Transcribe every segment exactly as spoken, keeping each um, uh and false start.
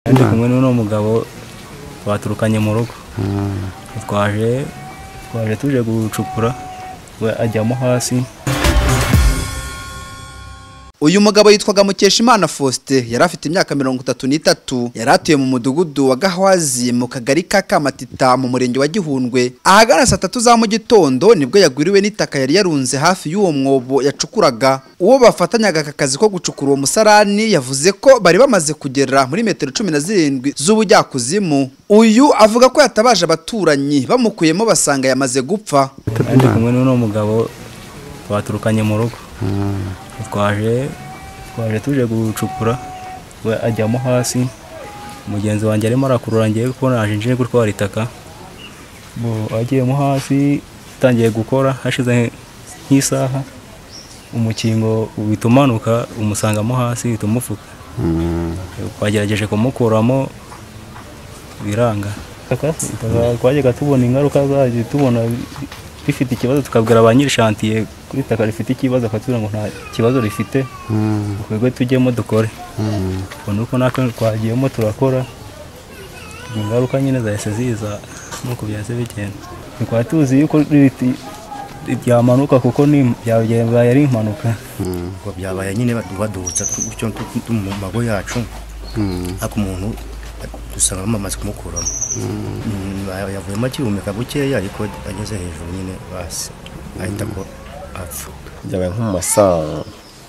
ndi kumwe n'uno mugabo baturukanye mu rugo twaje twaje tuje gucukura we ajyamo hasi. Uyu mugabo yitwaga Mukeshimana Faustin yari afite imyaka mirongo itatu n'itatu, yari atuye mu mudugudu wa Gahwazi mu kagari ka Kamatita mu murenge wa Gihundwe. Ahagana saa tatu za mu gitondo nibwo yagwiriwe n'itaka yari yarunze hafi y'uwo mwobo yacukuraga. Uwo bafatanyaga akazi ko gucukura uwo musarani yavuze ko bari bamaze kugera muri metero cumi na zirindwi z'ubujyakuzimu. Uyu avuga ko yatabaje abaturanyi bamukuyemo basanga yamaze gupfa. Ndi kumwe n'uno mugabo baturukanye mu rugo twaje twaje tuje gucukura we ajyamo hasi. Mugenzi wanjye arimo arakurura ngiye ko naje nje gutwara itaka bo agiyemo hasi tangiye gukora hashize nk'isaha umukingo bitumanuka umusangamo hasi tumufuka. Twagerageje kumukuramo biranga twajyaga tubona ingaruka zaje tubona rifite ikibazo tukabwira ba nyiri chantier kuri taka rifite ikibazo akatubwira ngo nta kibazo rifite twebwe tujyemo dukore. Nuko nako twagiyemo turakora ingaruka nyine zahise ziza nuko byase bigenda. Twari tuzi yuko byamanuka kuko ni byabaye ari impanuka ngo byabaye nyine badutsa gutyo mu mago yacu ako umuntu dusanga bamaze kumukuramo yavuyemo akihumeka bukeya ariko ageze hejuru nyine basi ahita ko apfa. Byabaye nko mu masaha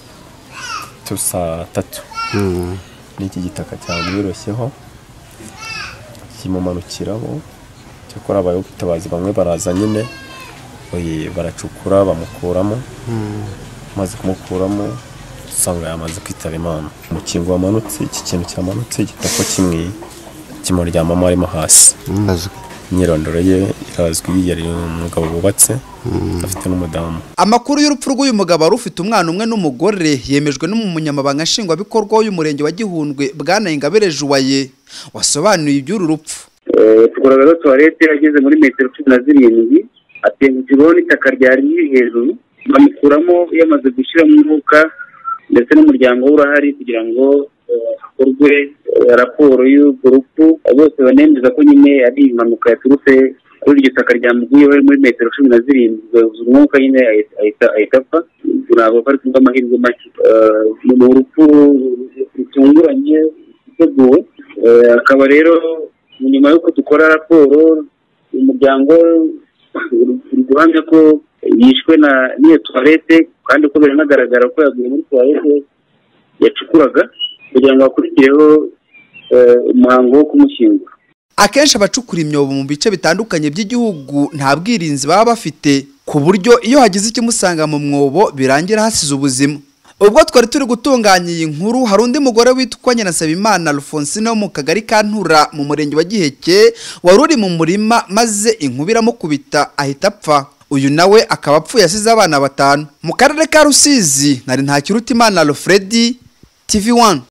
saa tatu n'iki gitaka cyamwiroshyeho kimumanukiraho cyakora abaye ubutabazi bamwe baraza nyine baracukura bamukuramo maze kumukuramo usanga yamaze kwitaba Imana. Umukingo wamanutse iki kintu cyamanutse gitako kimwe kimuryamamo arimo hasi. Nyirondoro ye irazwi yari umugabo wubatse afite n'umudamu. Amakuru y'urupfu rw'uyu mugabo wari ufite umwana umwe n'umugore yemejwe n'umunyamabanga nshingwabikorwa w'umurenge wa Gihundwe Bwana Ingabire Juwaye wasobanuye iby'uru rupfu. Tugaragaza toilette yageze muri metero cumi na zirindwi atengukirwaho n'itaka ryari riri hejuru bamukuramo yamaze gushyiramo umwuka ndetse n'umuryango urahari kugira ngo hakorwe raporo y'urwo rupfu. Bose banemeza ko nyine ari impanuka yaturutse kuri iryo taka ryamuguyeho muri metero cumi na zirindwi umwuka nyine ahita apfa. Ntabwo bari kuvuga amahirwe make mu rupfu rutunguranye ruteguwe. Akaba rero nyuma y'uko dukora raporo umuryango uri guhamya ko yishwe na n'iyo toilette kandi ko biranagaragara ko yaguye muri toilette yacukuraga kugira ngo akurikireho umuhango wo kumushyingura. Akenshi abacukura imyobo mu bice bitandukanye by'igihugu nta bwirinzi baba bafite ku buryo iyo hagize ikimusanga mu mwobo birangira hasize ubuzima. Ubwo twari turi gutunganya iyi nkuru hari undi mugore witwa Nyiranasabimana Alphonsine wo mu kagari ka Ntura mu murenge wa Giheke wari uri mu murima maze inkuba iramukubita ahita apfa. Uyu nawe akaba apfuye asize abana batanu. Mu karere ka Rusizi nari Ntakirutimana Alfred T V one.